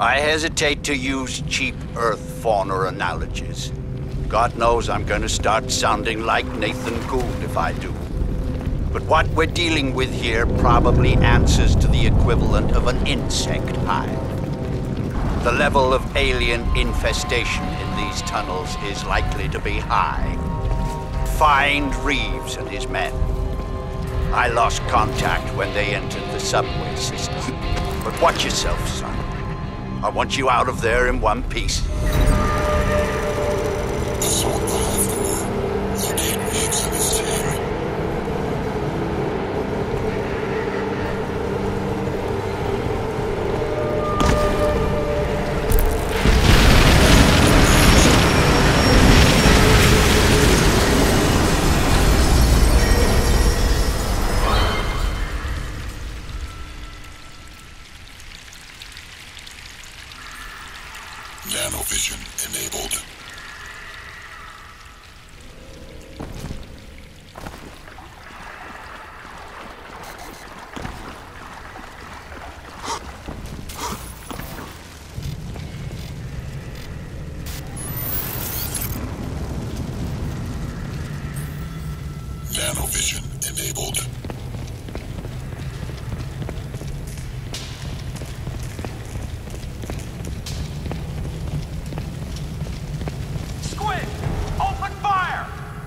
I hesitate to use cheap Earth fauna analogies. God knows I'm gonna start sounding like Nathan Gould if I do. But what we're dealing with here probably answers to the equivalent of an insect hive. The level of alien infestation in these tunnels is likely to be high. Find Reeves and his men. I lost contact when they entered the subway system. But watch yourself, son. I want you out of there in one piece. Assault the Hive Core. Locate Reeves and his team. Nanovision enabled. Nanovision enabled. Squids, open fire!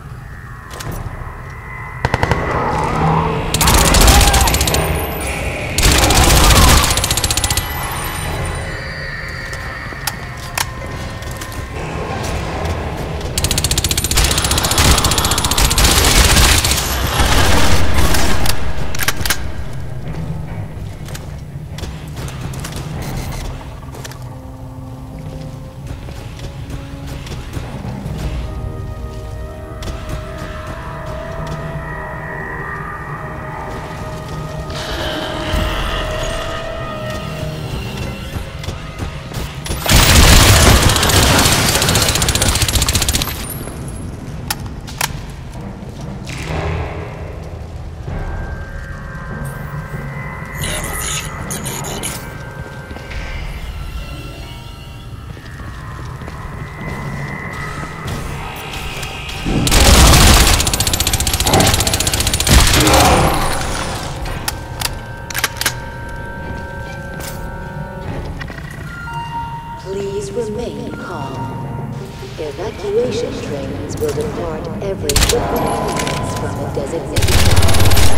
Please remain calm. Evacuation trains will depart every 15 minutes from the designated time.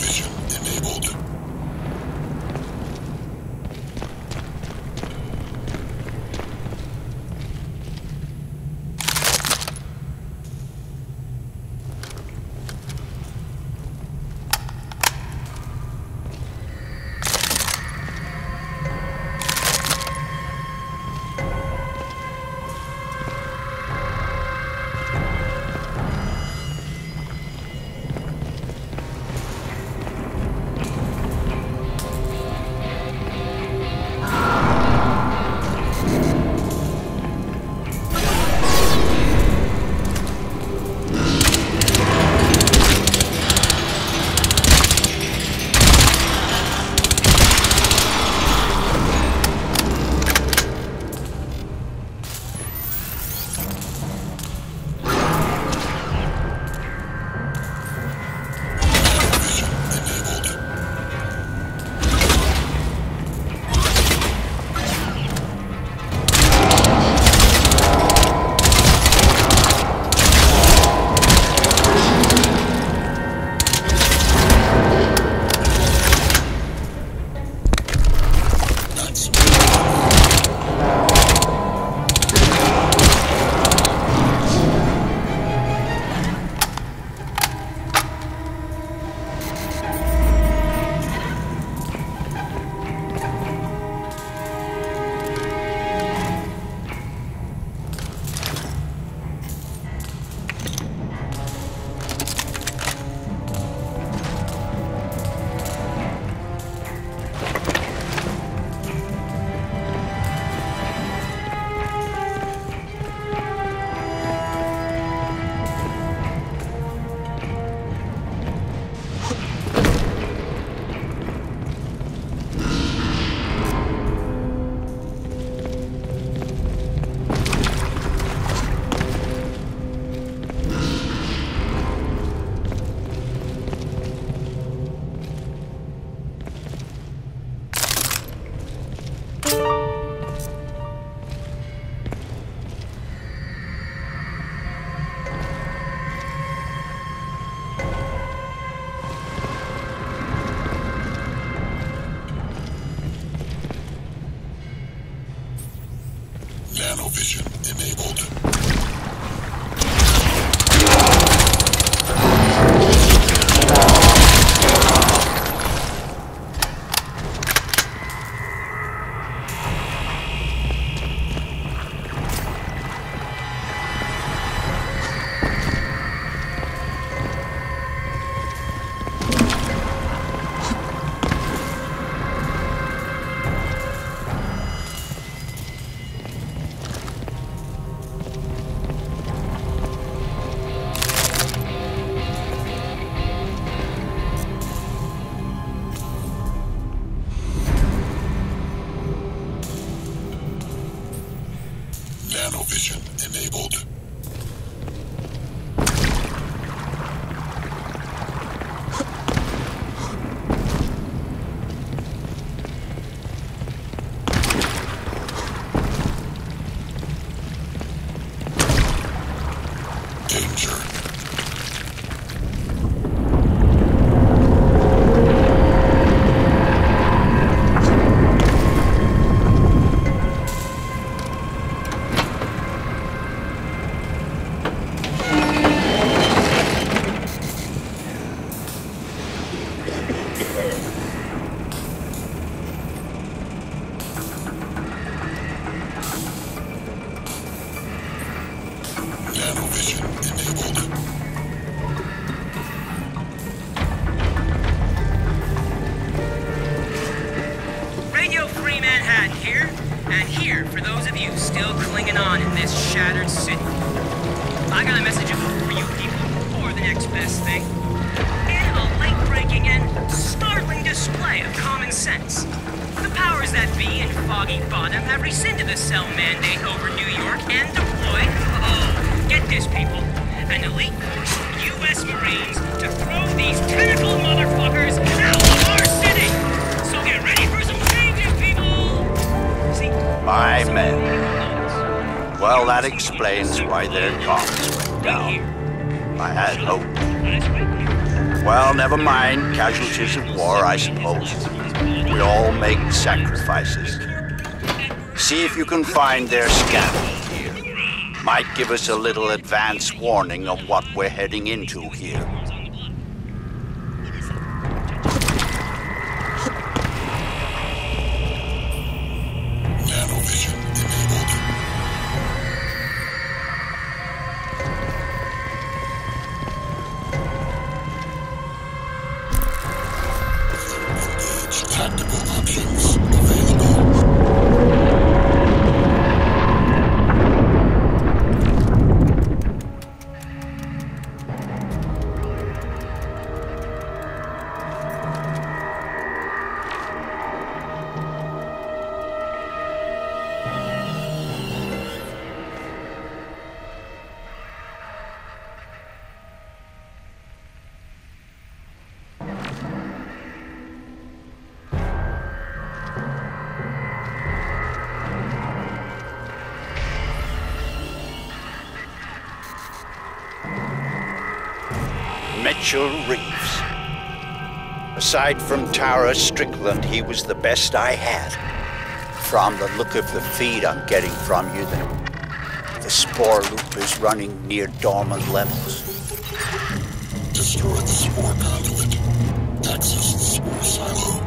Nanovision enabled. Nanovision enabled. Nanovision enabled. Danger. Nanovision enabled. Radio Free Manhattan here, and here for those of you still clinging on in this shattered city. I got a message for you people, or the next best thing. In a late-breaking and startling display of common sense, the powers that be in Foggy Bottom have rescinded the cell mandate over New York and deployed, get this people, an elite force of U.S. Marines to throw these tentacle motherfuckers out of our city! So get ready for some changes, people! See, My men. Well, that explains why their comms went down. I had hope. Well, never mind. Casualties of war, I suppose. We all make sacrifices. See if you can find their scaffold here. Might give us a little advance warning of what we're heading into here. Nanovision enabled. Engage tactical options available. Mitchell Reeves. Aside from Tara Strickland, he was the best I had. From the look of the feed I'm getting from you, the spore loop is running near dormant levels. Destroy the spore conduit. Access the spore silo.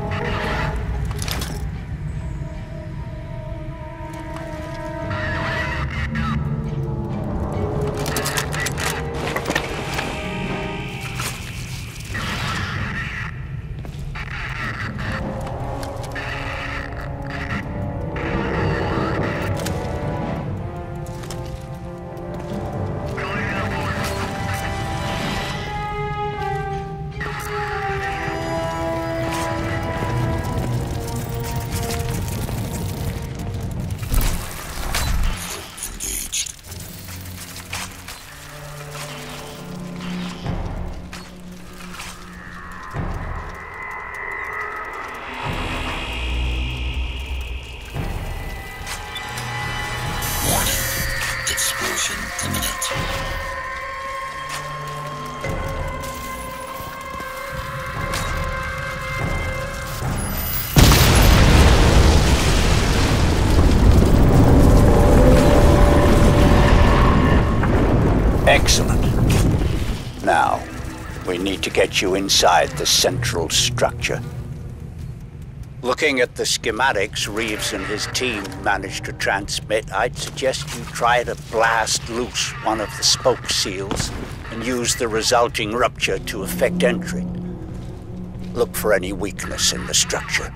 Explosion imminent. Excellent. Now, we need to get you inside the central structure. Looking at the schematics Reeves and his team managed to transmit, I'd suggest you try to blast loose one of the spoke seals and use the resulting rupture to effect entry. Look for any weakness in the structure.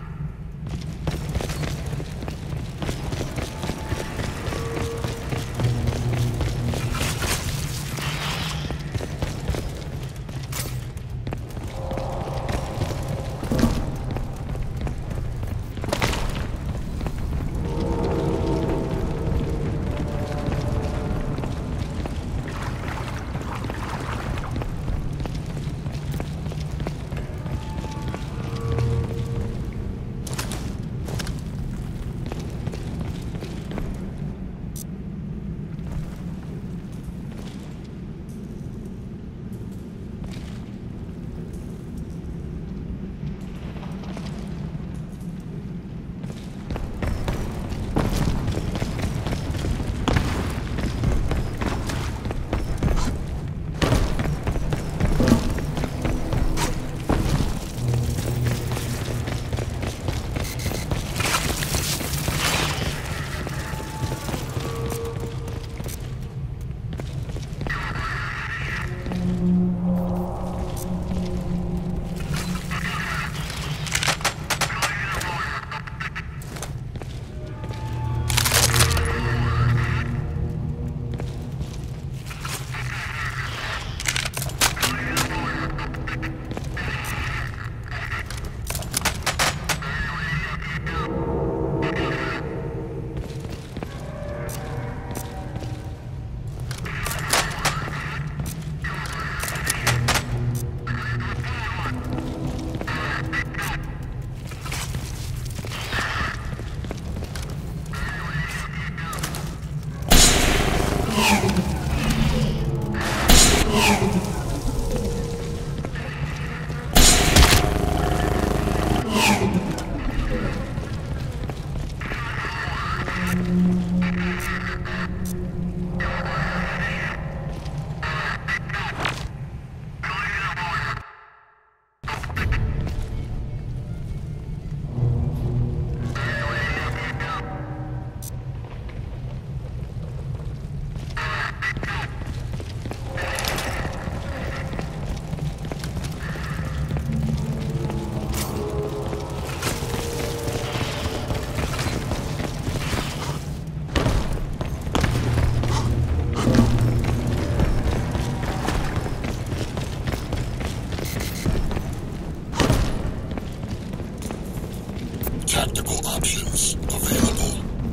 Tactical options available.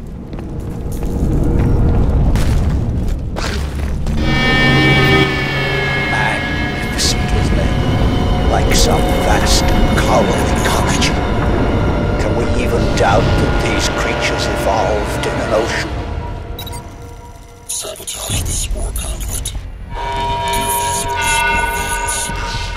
Man magnificent, isn't it? Like some vast coral ecology. Can we even doubt that these creatures evolved in an ocean? Sabotage the spore conduit. Interface with the spore veins.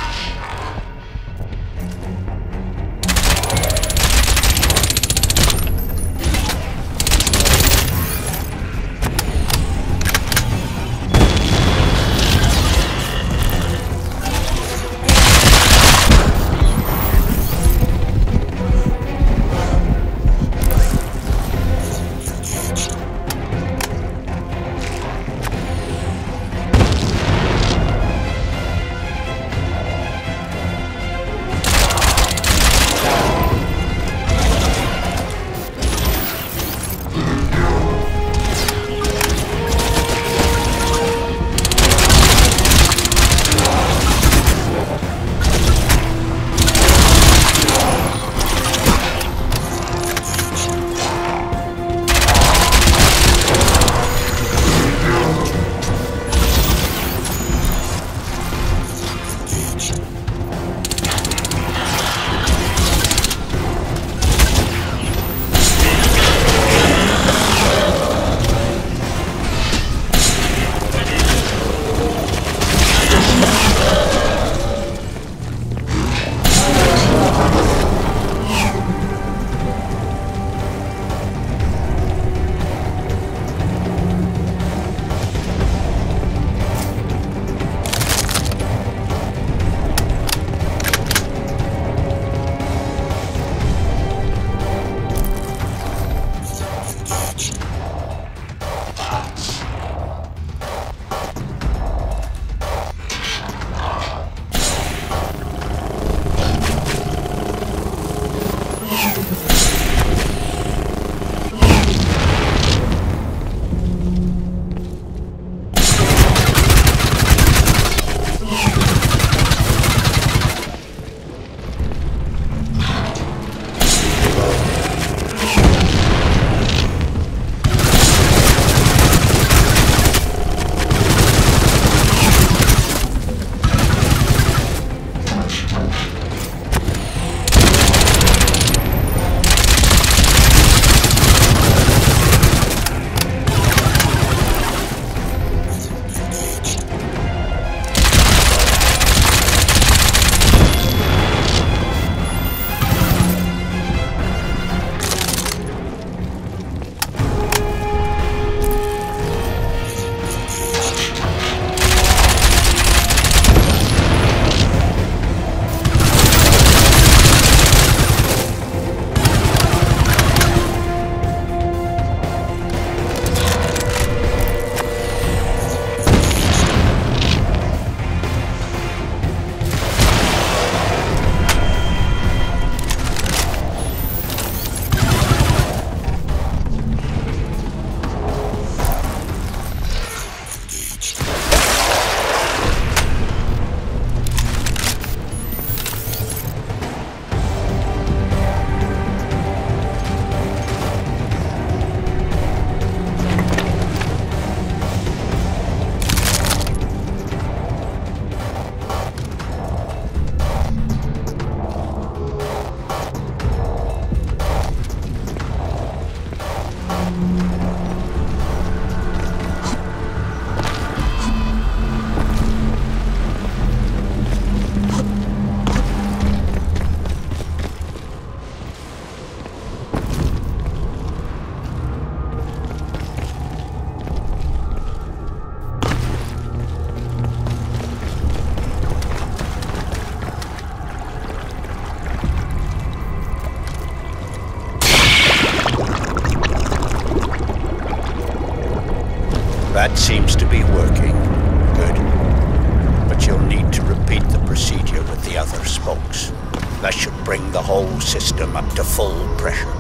That seems to be working. Good. But you'll need to repeat the procedure with the other spokes. That should bring the whole system up to full pressure.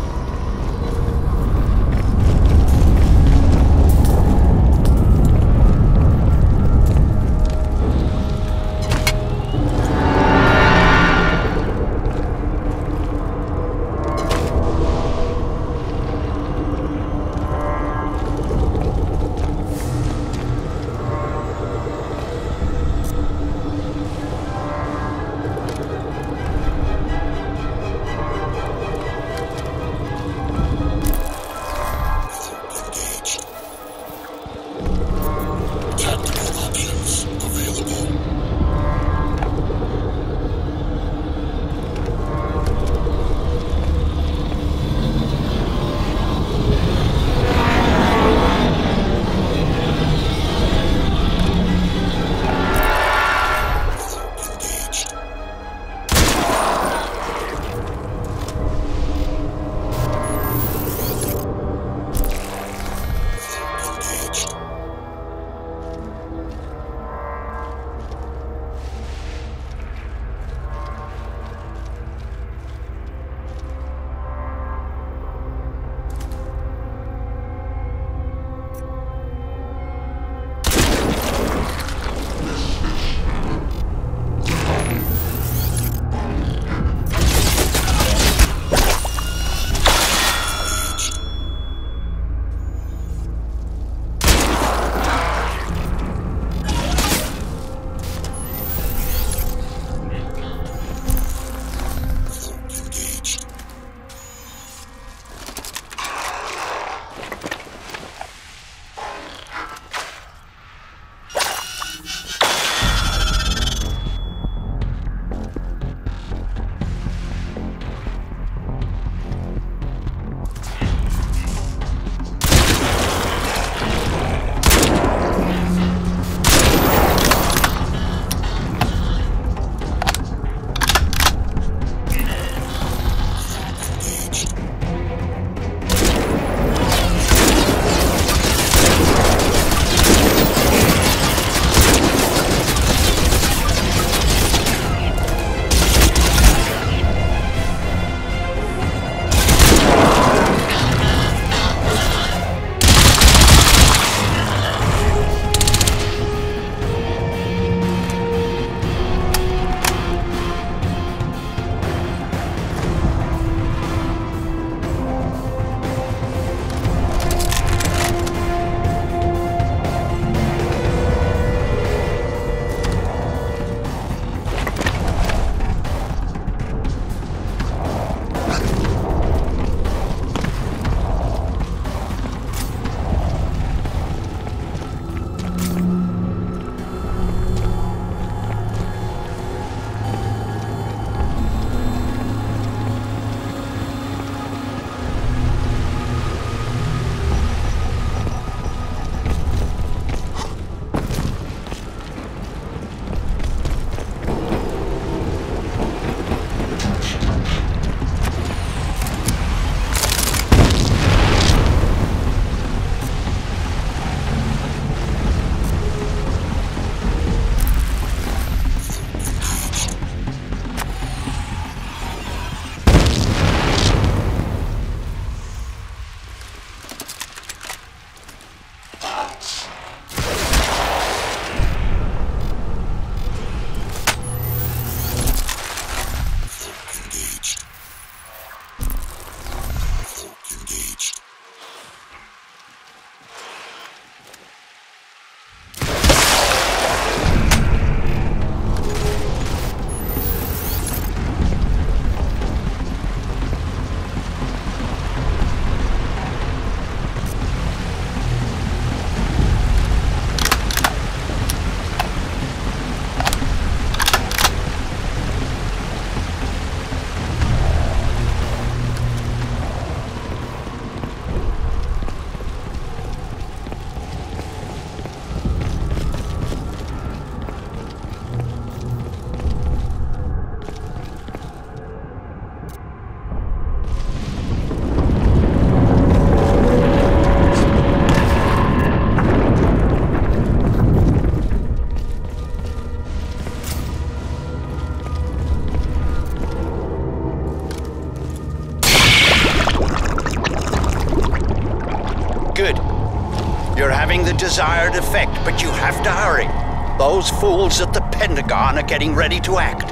You're having the desired effect, but you have to hurry. Those fools at the Pentagon are getting ready to act.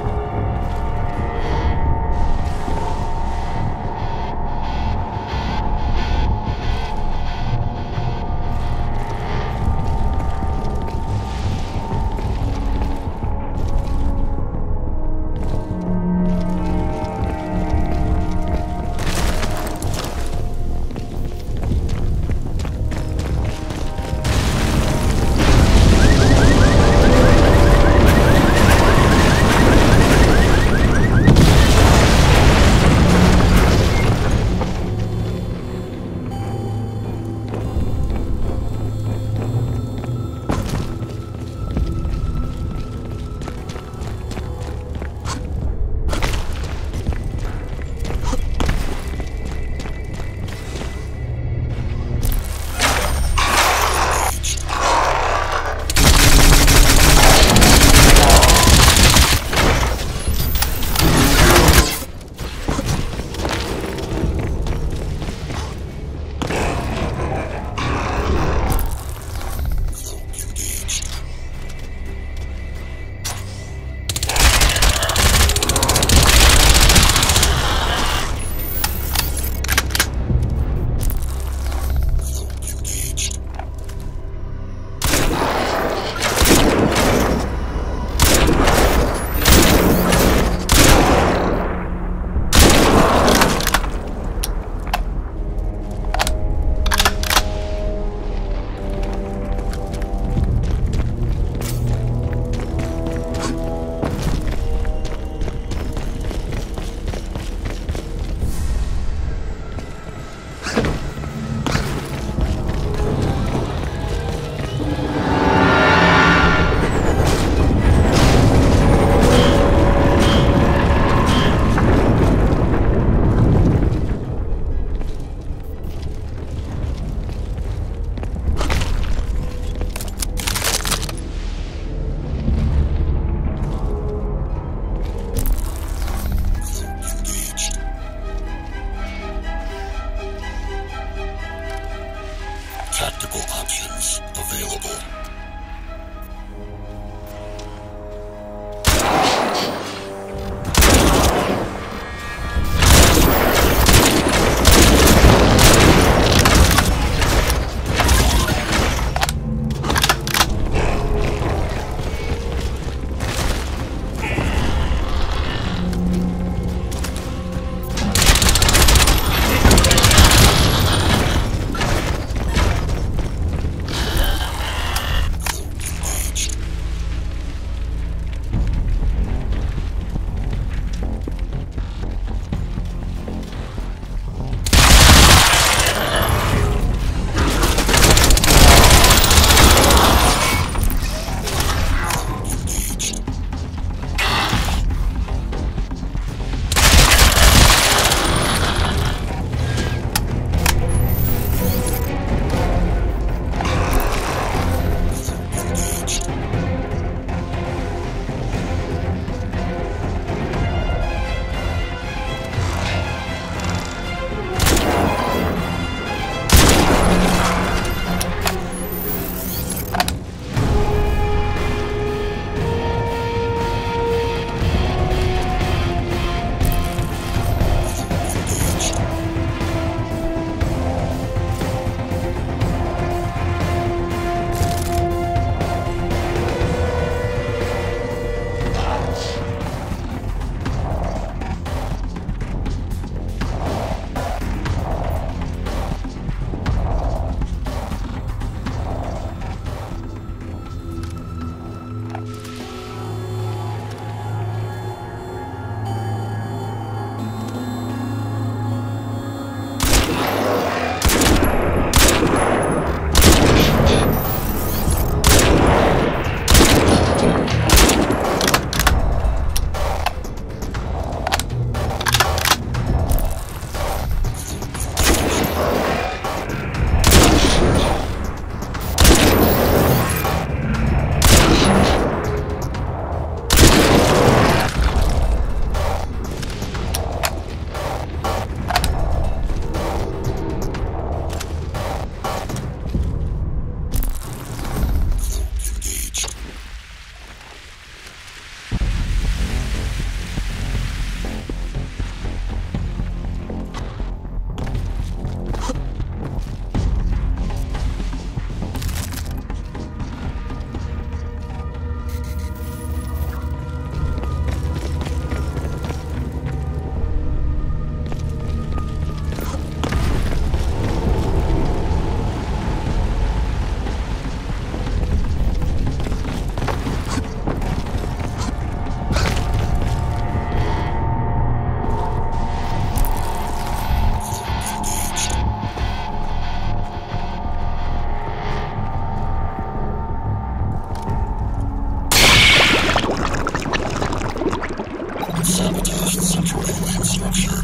past central alien structure.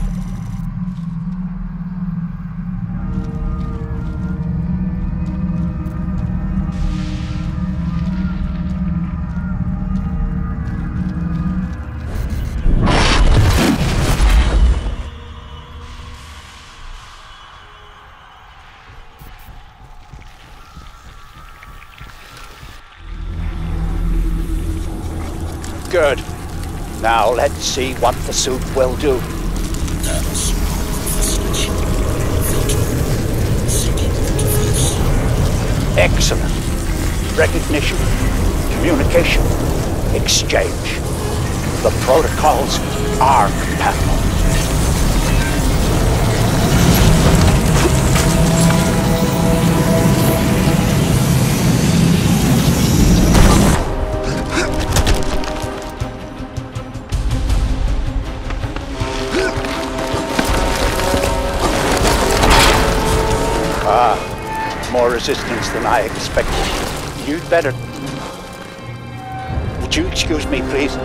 Good. Now let's see what the suit will do. Excellent. Recognition, communication, exchange. The protocols are compatible. More resistance than I expected. You'd better... Would you excuse me, please?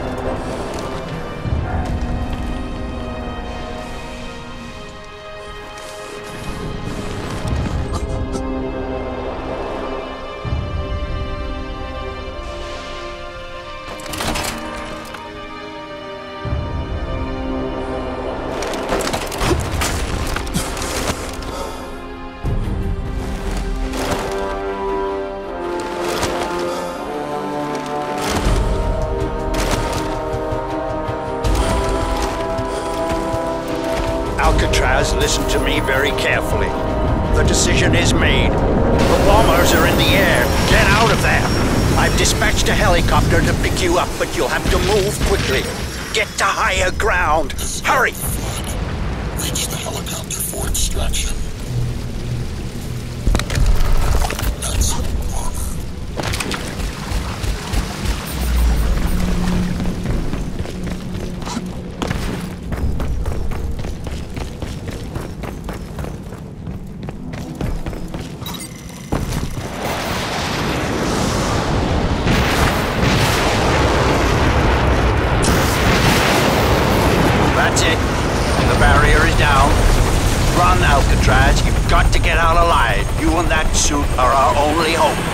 Listen to me very carefully. The decision is made. The bombers are in the air. Get out of there. I've dispatched a helicopter to pick you up, but you'll have to move quickly. Get to higher ground. Hurry! Reach the helicopter for extraction. That's Alcatraz, you've got to get out alive. You and that suit are our only hope.